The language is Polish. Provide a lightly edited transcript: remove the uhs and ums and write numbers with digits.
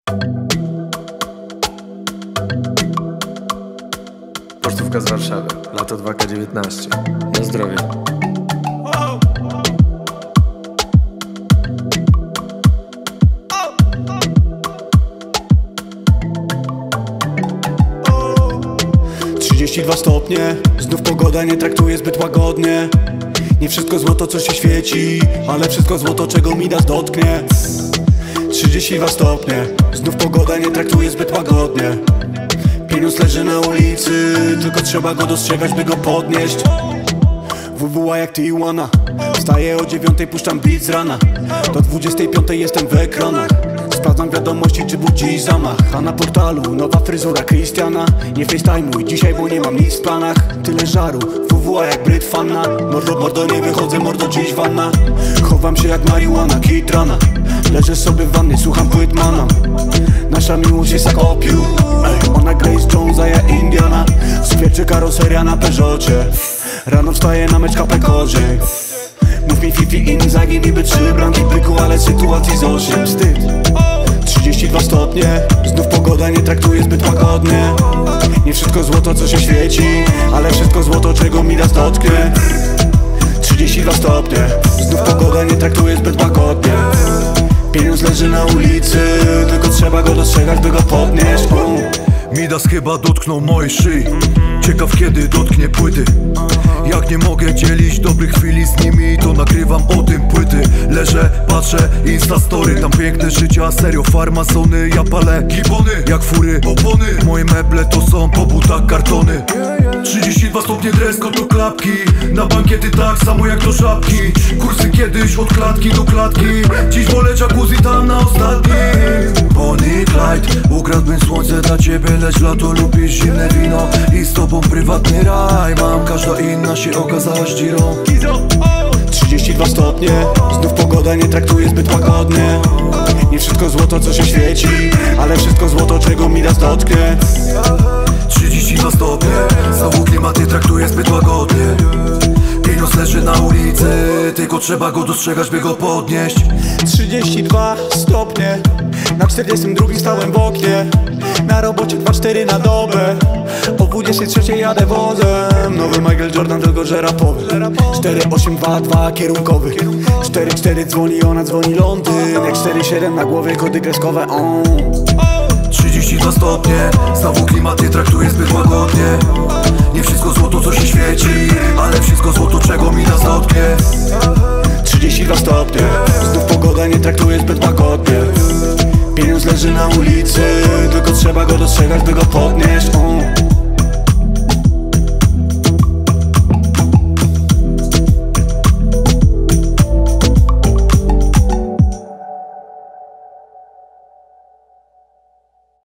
Pocztówka z Warszawy, lato 2K19. Na zdrowie. Dwa stopnie, znów pogoda nie traktuje zbyt łagodnie. Nie wszystko złoto, co się świeci, ale wszystko złoto, czego Midas dotknie. 32 stopnie, znów pogoda nie traktuje zbyt łagodnie. Pieniądz leży na ulicy, tylko trzeba go dostrzegać, by go podnieść. WWA jak Tijuana, wstaję o 9, puszczam beat z rana. Do 25 jestem w ekranach. Sprawdzam wiadomości, czy był dziś zamach. A na portalu nowa fryzura Christiana. Nie facetime'uj dzisiaj, bo nie mam nic w planach. Tyle żaru, WWA jak Bryt Fanna. Mordo, nie wychodzę, mordo, dziś wanna. Chowam się jak marihuana, kitrana. Leżę sobie w wannie, słucham płyt Mana. Nasza miłość jest jak opium. Ona Grace Jones, a ja Indiana. Swieczy karoseria na Peugeocie. Rano wstaję na mecz Pekorze. Mów mi Fifi Inzaghi, niby 3 bramki byku, ale sytuacji z 8 wstyd. 32 stopnie, znów pogoda nie traktuje zbyt łagodnie. Nie wszystko złoto, co się świeci, ale wszystko złoto, czego Midas dotknie. 32 stopnie, znów pogoda nie traktuje zbyt łagodnie. Pieniądz leży na ulicy, tylko trzeba go dostrzegać, by go podnieść. Midas chyba dotknął mojej szyi. Ciekaw kiedy dotknie płyty. Jak nie mogę dzielić dobrych chwili z nimi, to nagrywam o tym płyty. Leżę, patrzę, instastory, tam piękne życie, a serio farmazony. Ja palę gibony, jak fury, opony. Moje meble to są po butach kartony. 32 stopnie, dresko to klapki. Na bankiety tak samo jak do żabki. Kursy kiedyś od klatki do klatki. Dziś wolę jacuzzi tam na ostatnim. Bonnie Clyde, ukradłbym słońce dla ciebie, lecz lato lubisz zimne wino. I z tobą prywatny raj mam, każda inna się okazałaś dzirą. 32 stopnie, znów pogoda nie traktuje zbyt łagodnie. Nie wszystko złoto, co się świeci, ale wszystko złoto, czego Midas dotknie. 32 stopnie, znowu klimat nie traktuje zbyt łagodnie. Pieniądz leży na ulicy, tylko trzeba go dostrzegać, by go podnieść. 32 stopnie, na 42 stałem w oknie. Na robocie 2-4 na dobę, o 23 jadę wozem. Nowy Michael Jordan, tylko że rapowy. 4-8-2-2 kierunkowy. 4-4 dzwoni, ona dzwoni Londyn. Jak 4-7 na głowie kody kreskowe. 32 stopnie, znowu klimat nie traktuje zbyt łagodnie. Nie wszystko złoto, co się świeci, ale wszystko złoto, czego Midas dotknie. 32 stopnie, znów pogoda nie traktuje zbyt łagodnie. Pieniądz leży na ulicy, tylko trzeba go dostrzegać, by go podnieść.